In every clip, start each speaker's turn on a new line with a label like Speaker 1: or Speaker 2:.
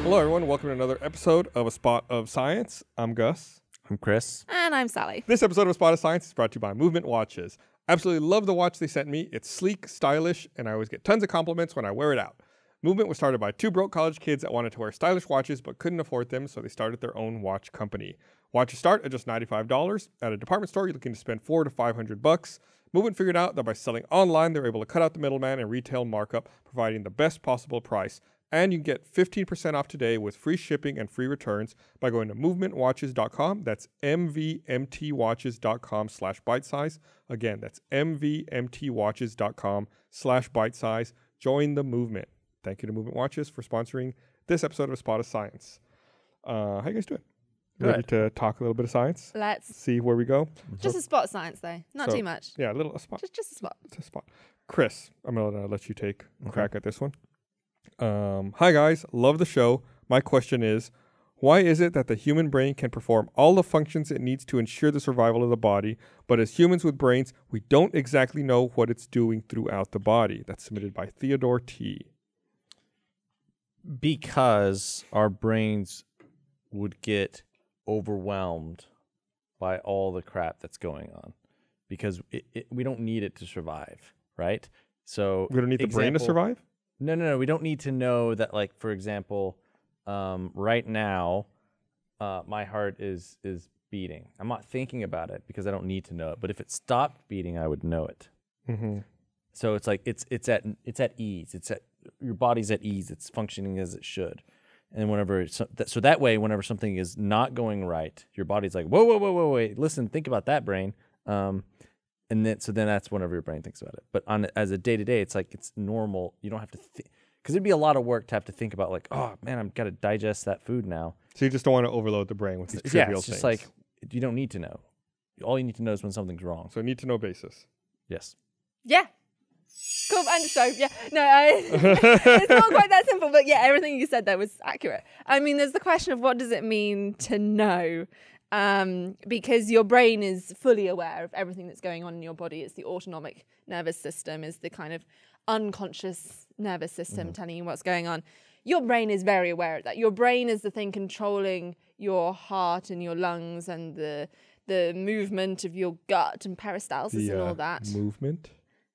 Speaker 1: Hello, everyone. Welcome to another episode of A Spot of Science. I'm Gus.
Speaker 2: I'm Chris.
Speaker 3: And I'm Sally.
Speaker 1: This episode of A Spot of Science is brought to you by Movement Watches. Absolutely love the watch they sent me. It's sleek, stylish, and I always get tons of compliments when I wear it out. Movement was started by two broke college kids that wanted to wear stylish watches but couldn't afford them, so they started their own watch company. Watches start at just $95. At a department store, you're looking to spend $400 to $500. Movement figured out that by selling online, they're able to cut out the middleman and retail markup, providing the best possible price. And you can get 15% off today with free shipping and free returns by going to movementwatches.com. That's mvmtwatches.com/bitesize. Again, that's mvmtwatches.com/bitesize. Join the movement. Thank you to Movement Watches for sponsoring this episode of A Spot of Science. How you guys doing? Ready to talk a little bit of science?
Speaker 3: Let's.
Speaker 1: See where we go?
Speaker 3: Just a spot of science, though. Not too much.
Speaker 1: Yeah, a spot.
Speaker 3: Just a spot.
Speaker 1: It's a spot. Chris, I'm going to let you take a crack at this one. Hi, guys. Love the show. My question is, why is it that the human brain can perform all the functions it needs to ensure the survival of the body, but as humans with brains, we don't exactly know what it's doing throughout the body? That's submitted by Theodore T.
Speaker 2: Because our brains would get overwhelmed by all the crap that's going on. Because we don't need it to survive, right? So
Speaker 1: We don't need the brain to survive?
Speaker 2: No. We don't need to know that, like, for example, right now, my heart is beating. I'm not thinking about it because I don't need to know it. But if it stopped beating, I would know it.
Speaker 1: Mm-hmm.
Speaker 2: So it's like it's at ease. Your body's at ease. It's functioning as it should. And whenever that way, whenever something is not going right, your body's like, whoa, wait, listen, think about that, brain. And then that's whenever your brain thinks about it. But as a day-to-day, it's like it's normal. You don't have to think, because it'd be a lot of work to have to think about, like, oh man, I've got to digest that food now.
Speaker 1: So you just don't want to overload the brain with these trivial
Speaker 2: it's just
Speaker 1: things.
Speaker 2: like you don't need to know. All you need to know is when something's wrong.
Speaker 1: So need to know basis.
Speaker 2: Yes.
Speaker 3: Yeah. Cool. And so, yeah. No, it's not quite that simple, but yeah, everything you said there was accurate. I mean, there's the question of what does it mean to know? Because your brain is fully aware of everything that's going on in your body. It's the autonomic nervous system, is the kind of unconscious nervous system telling you what's going on. Your brain is very aware of that. Your brain is the thing controlling your heart and your lungs and the movement of your gut and peristalsis and all that.
Speaker 1: Movement.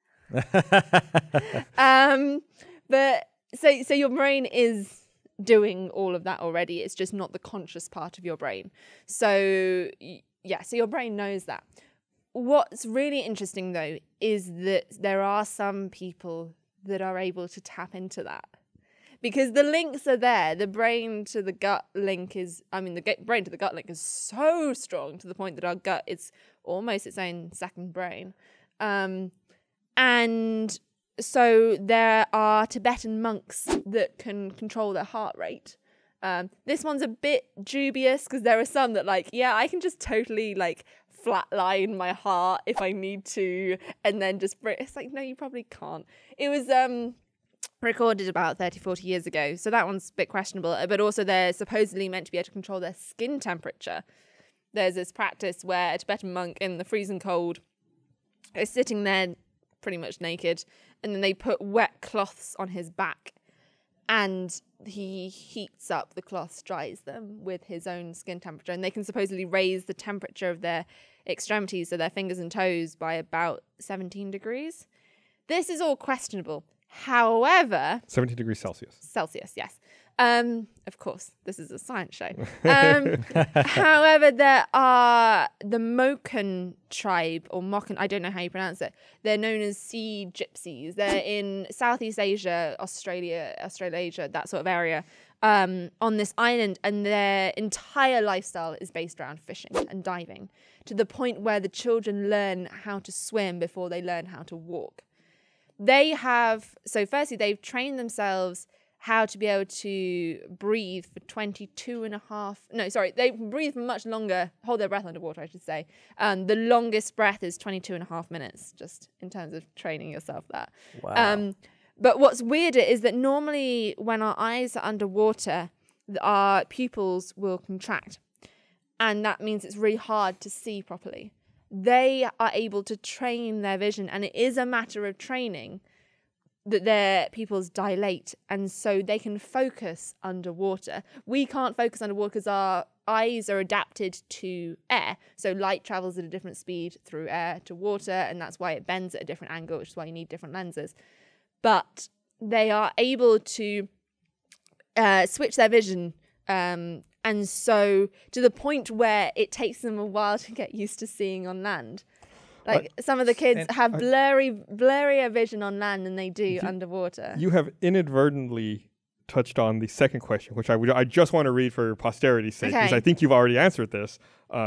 Speaker 3: But so your brain is doing all of that already. It's just not the conscious part of your brain. So so your brain knows that. What's really interesting, though, is that there are some people that are able to tap into that. Because the links are there. The brain to the gut link the brain to the gut link is so strong to the point that our gut is almost its own second brain. And so there are Tibetan monks that can control their heart rate. This one's a bit dubious because there are some that I can just totally flatline my heart if I need to, and then just it's like, no, you probably can't. It was recorded about 30, 40 years ago, so that one's a bit questionable. But also they're supposedly meant to be able to control their skin temperature. There's this practice where a Tibetan monk in the freezing cold is sitting there pretty much naked, and then they put wet cloths on his back, and he heats up the cloths, dries them with his own skin temperature, and they can supposedly raise the temperature of their extremities, so their fingers and toes, by about 17 degrees. This is all questionable. However,
Speaker 1: 17 degrees Celsius.
Speaker 3: Celsius, yes. Of course, this is a science show. However, there are the Moken tribe, or Moken, I don't know how you pronounce it. They're known as sea gypsies. They're in Southeast Asia, Australasia, that sort of area, on this island, and their entire lifestyle is based around fishing and diving, to the point where the children learn how to swim before they learn how to walk. Firstly, they've trained themselves how to be able to breathe for they breathe for much longer, hold their breath underwater, I should say. The longest breath is 22 and a half minutes, just in terms of training yourself that.
Speaker 2: Wow.
Speaker 3: But what's weirder is that normally when our eyes are underwater, our pupils will contract. And that means it's really hard to see properly. They are able to train their vision, and it is a matter of training that their pupils dilate, and so they can focus underwater. We can't focus underwater because our eyes are adapted to air. So light travels at a different speed through air to water, and that's why it bends at a different angle, which is why you need different lenses. But they are able to switch their vision, and so to the point where it takes them a while to get used to seeing on land. Like some of the kids have blurrier vision on land than they do underwater.
Speaker 1: You have inadvertently touched on the second question, which I just want to read for posterity's sake, because I think you've already answered this.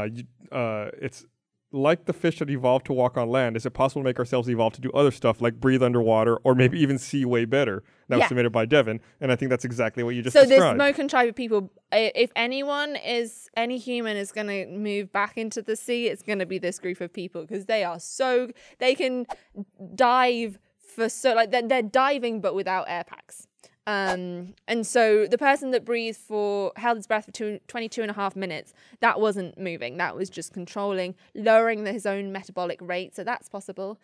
Speaker 1: It's like the fish that evolved to walk on land. Is it possible to make ourselves evolve to do other stuff like breathe underwater or maybe even see way better? That was submitted by Devin, and I think that's exactly what you just described.
Speaker 3: So this Moken tribe of people, if any human is going to move back into the sea, it's going to be this group of people, because they can dive they're diving but without air packs. And so the person that held his breath for 22 and a half minutes, that wasn't moving. That was just controlling, lowering his own metabolic rate. So that's possible.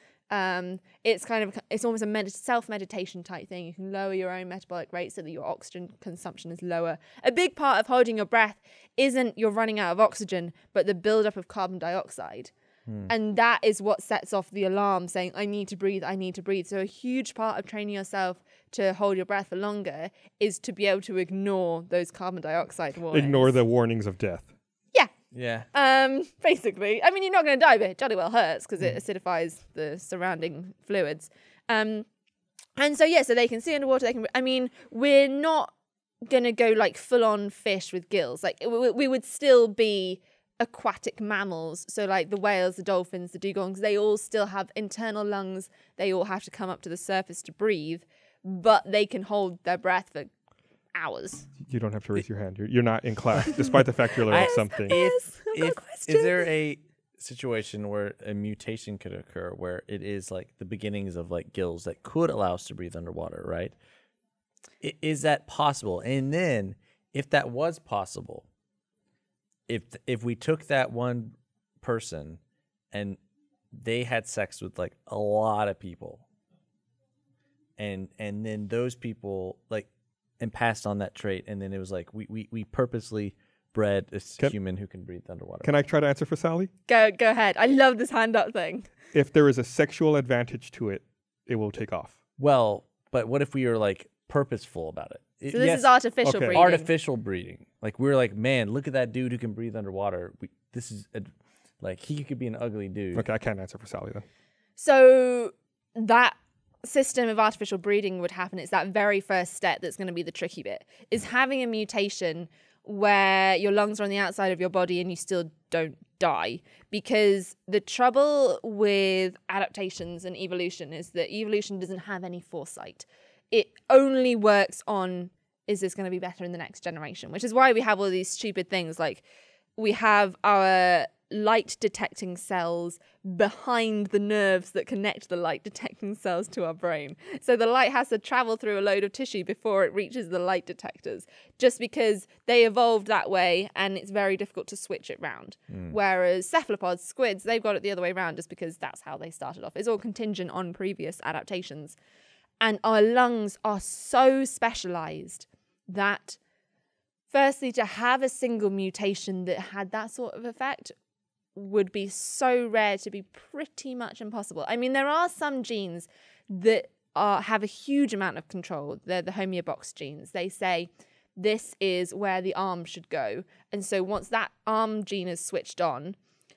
Speaker 3: It's almost a self-meditation type thing. You can lower your own metabolic rate so that your oxygen consumption is lower. A big part of holding your breath isn't you're running out of oxygen, but the buildup of carbon dioxide. And that is what sets off the alarm saying, I need to breathe, I need to breathe. So a huge part of training yourself to hold your breath for longer is to be able to ignore those carbon dioxide warnings.
Speaker 1: Ignore the warnings of death.
Speaker 3: Yeah. Basically. I mean, you're not going to die, but it jolly well hurts because it acidifies the surrounding fluids. And so they can see underwater. We're not going to go like full on fish with gills. Like we would still be aquatic mammals, so like the whales, the dolphins, the dugongs, they all still have internal lungs. They all have to come up to the surface to breathe, but they can hold their breath for hours.
Speaker 1: You don't have to raise your hand. You're not in class, despite the fact you're learning something.
Speaker 2: Is there a situation where a mutation could occur where it is like the beginnings of like gills that could allow us to breathe underwater, right? Is that possible? And then if that was possible, if we took that one person and they had sex with like a lot of people, and then those people like and passed on that trait, and then it was like we purposely bred a human who can breathe underwater.
Speaker 1: Can I try to answer for Sally?
Speaker 3: Go ahead. I love this hand up thing.
Speaker 1: If there is a sexual advantage to it, it will take off.
Speaker 2: Well, but what if we are like purposeful about it?
Speaker 3: So this is artificial breeding.
Speaker 2: Artificial breeding. Like we're like, man, look at that dude who can breathe underwater. He could be an ugly dude.
Speaker 1: Okay, I can't answer for Sally then.
Speaker 3: So that system of artificial breeding would happen. It's that very first step that's going to be the tricky bit, is having a mutation where your lungs are on the outside of your body and you still don't die. Because the trouble with adaptations and evolution is that evolution doesn't have any foresight. It only works on, is this going to be better in the next generation? Which is why we have all these stupid things like we have our light detecting cells behind the nerves that connect the light detecting cells to our brain. So the light has to travel through a load of tissue before it reaches the light detectors, just because they evolved that way and it's very difficult to switch it round. Whereas cephalopods, squids, they've got it the other way around just because that's how they started off. It's all contingent on previous adaptations. And our lungs are so specialized that, firstly, to have a single mutation that had that sort of effect would be so rare to be pretty much impossible. I mean, there are some genes that have a huge amount of control. They're the homeobox genes. They say this is where the arm should go. And so once that arm gene is switched on,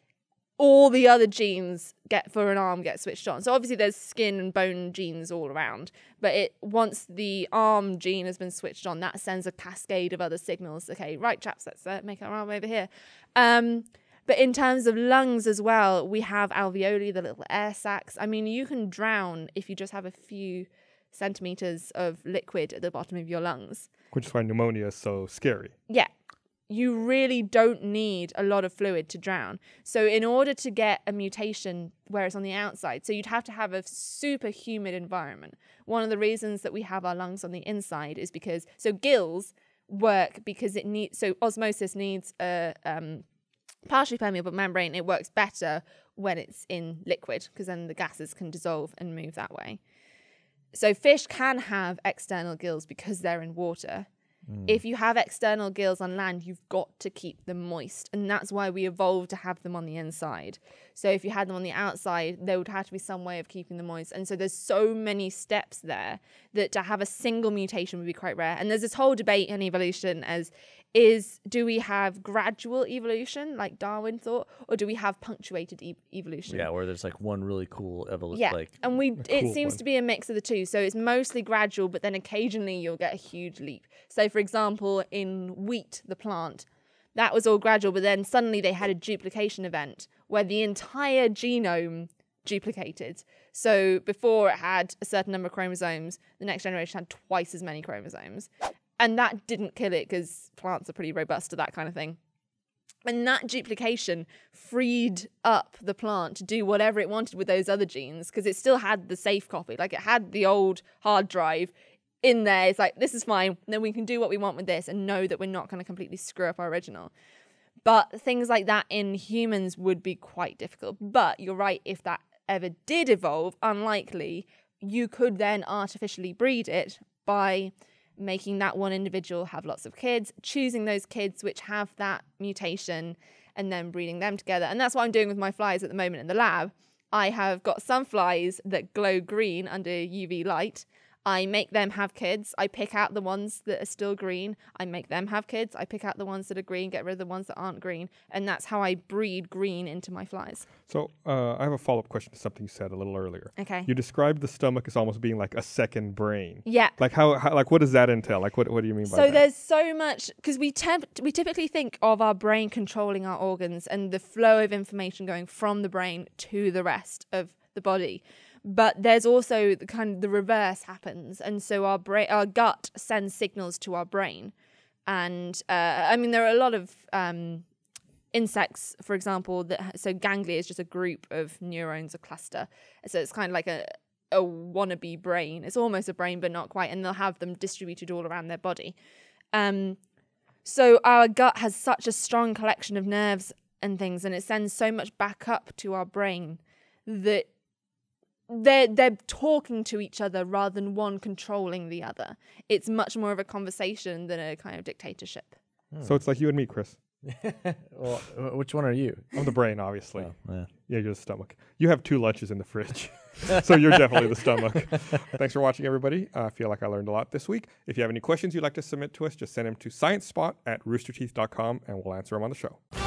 Speaker 3: all the other genes for an arm get switched on. So obviously there's skin and bone genes all around, but once the arm gene has been switched on, that sends a cascade of other signals. Okay, right, chaps, let's make our arm over here. But in terms of lungs as well, we have alveoli, the little air sacs. I mean, you can drown if you just have a few centimeters of liquid at the bottom of your lungs.
Speaker 1: Which is why pneumonia is so scary.
Speaker 3: Yeah. You really don't need a lot of fluid to drown. So in order to get a mutation where it's on the outside, so you'd have to have a super humid environment. One of the reasons that we have our lungs on the inside is because, so gills work because osmosis needs a partially permeable membrane. It works better when it's in liquid because then the gases can dissolve and move that way. So fish can have external gills because they're in water. If you have external gills on land, you've got to keep them moist. And that's why we evolved to have them on the inside. So if you had them on the outside, there would have to be some way of keeping them moist. And so there's so many steps there that to have a single mutation would be quite rare. And there's this whole debate in evolution do we have gradual evolution, like Darwin thought, or do we have punctuated evolution?
Speaker 2: Yeah, where there's like one really cool evolution.
Speaker 3: Yeah,
Speaker 2: Like,
Speaker 3: and it seems
Speaker 1: one.
Speaker 3: to be a mix of the two. So it's mostly gradual, but then occasionally you'll get a huge leap. So for example, in wheat, the plant, that was all gradual, but then suddenly they had a duplication event where the entire genome duplicated. So before it had a certain number of chromosomes, the next generation had twice as many chromosomes. And that didn't kill it because plants are pretty robust to that kind of thing. And that duplication freed up the plant to do whatever it wanted with those other genes because it still had the safe copy. Like it had the old hard drive in there. It's like, this is fine. Then we can do what we want with this and know that we're not going to completely screw up our original. But things like that in humans would be quite difficult. But you're right, if that ever did evolve, unlikely, you could then artificially breed it by making that one individual have lots of kids, choosing those kids which have that mutation, and then breeding them together. And that's what I'm doing with my flies at the moment in the lab. I have got some flies that glow green under UV light. I make them have kids. I pick out the ones that are still green. I make them have kids. I pick out the ones that are green, get rid of the ones that aren't green. And that's how I breed green into my flies.
Speaker 1: So I have a follow-up question to something you said a little earlier.
Speaker 3: Okay.
Speaker 1: You described the stomach as almost being like a second brain.
Speaker 3: Yeah.
Speaker 1: Like how like what does that entail? Like what do you mean by that?
Speaker 3: So there's so much, because we typically think of our brain controlling our organs and the flow of information going from the brain to the rest of the body. But there's also the reverse happens. And so our gut sends signals to our brain. And I mean, there are a lot of insects, for example, so ganglia is just a group of neurons, a cluster. So it's kind of like a wannabe brain. It's almost a brain, but not quite. And they'll have them distributed all around their body. So our gut has such a strong collection of nerves and things, and it sends so much back up to our brain that they're talking to each other rather than one controlling the other. It's much more of a conversation than a kind of dictatorship.
Speaker 1: So it's like you and me, Chris.
Speaker 2: well, which one are you?
Speaker 1: I'm the brain, obviously.
Speaker 2: Oh, yeah.
Speaker 1: Yeah, you're the stomach. You have 2 lunches in the fridge. So you're definitely the stomach. Thanks for watching, everybody. I feel like I learned a lot this week. If you have any questions you'd like to submit to us, just send them to sciencespot@roosterteeth.com and we'll answer them on the show.